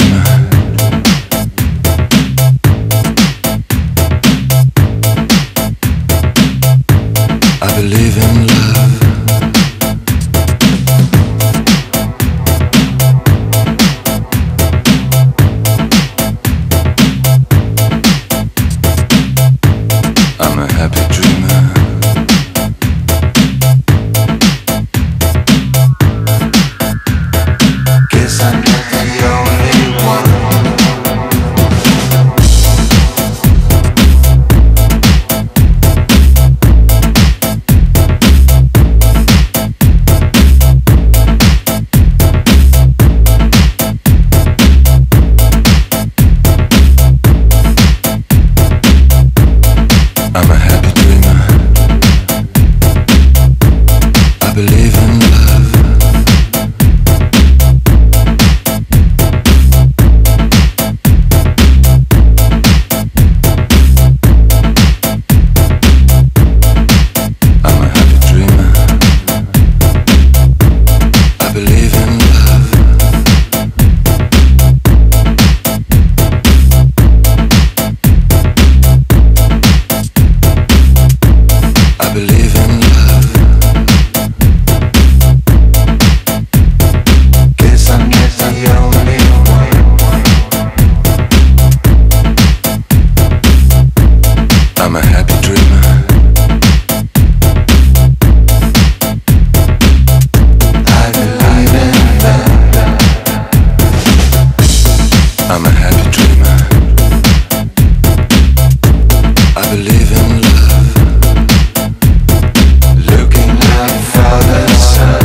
dreamer. I believe in love. I'm a happy dreamer. Guess I'm not the only one. I'm a happy dreamer. I believe in love. I'm a happy dreamer. I believe in love. I believe in love. Guess I'm not the only one. I'm a happy dreamer. I believe in love. I'm a happy dreamer. I believe in love. Looking like father, son.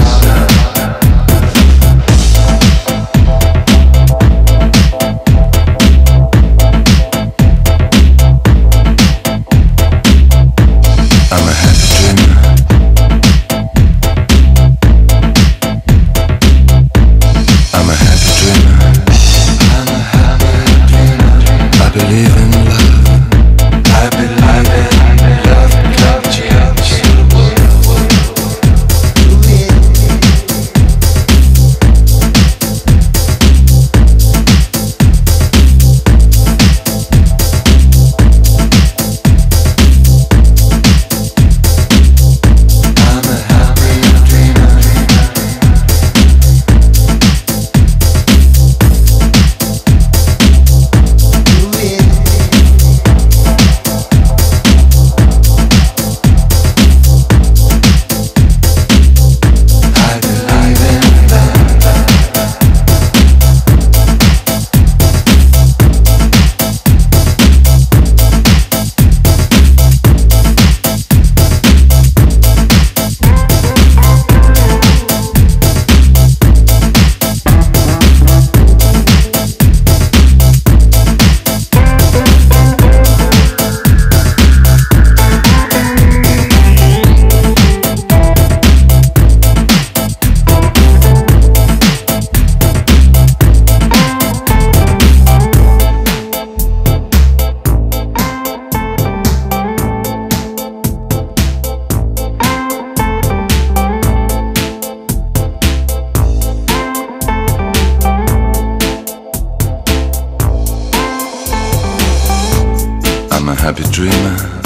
I'm a happy dreamer. I'm a happy dreamer. I'm a happy dreamer. I believe in love. I believe in love can change the world. I'm a happy dreamer. I believe in love. I'm a happy dreamer.